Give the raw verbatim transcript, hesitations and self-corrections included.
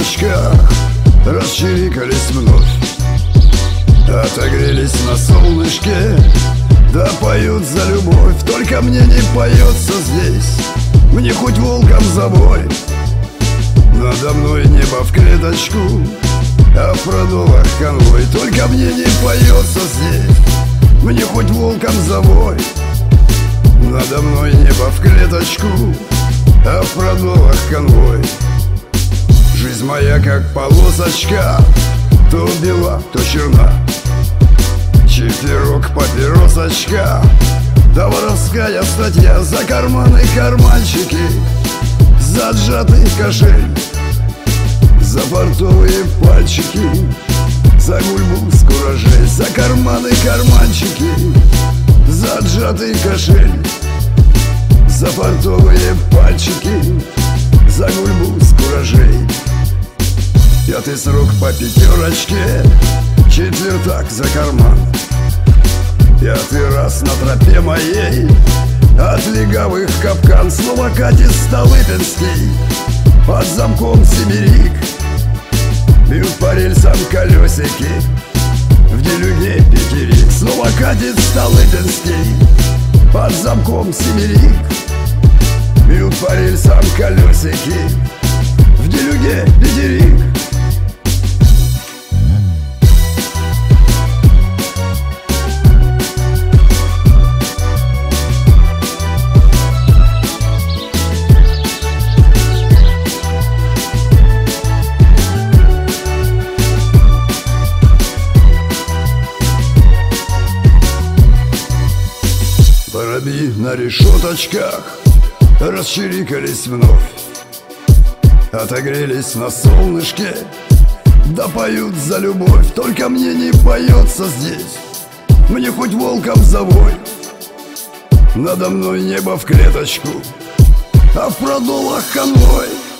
решеточках расчирикались вновь, отогрелись на солнышке, да поют за любовь. Только мне не поется здесь, мне хоть волком забой. Надо мной небо в клеточку, а в продулах конвой. Только мне не поется здесь, мне хоть волком завой. Надо мной небо в клеточку, а в продулах конвой. Жизнь моя как полосочка, то бела, то черна. Четверок папиросочка, да воровская статья. За карманы карманчики, за отжатый кошель, за портовые пальчики, за гульбу с куражей. За карманы карманчики, за отжатый кошель, за портовые пальчики, за гульбу с куражей. Пятый срок по пятерочке, четвертак за карман. Пятый раз на тропе моей от легавых капкан. Снова катит Столыпинский, под замком сибирик. Бьют по рельсам колесики, в делюге пятерик. Снова катит Столыпинский, под замком сибирик. Бьют по рельсам колесики, в делюге пятерик. Воробьи на решеточках расчирикались вновь, отогрелись на солнышке, да поют за любовь. Только мне не поется здесь, мне хоть волком завой. Надо мной небо в клеточку, а в продулах конвой.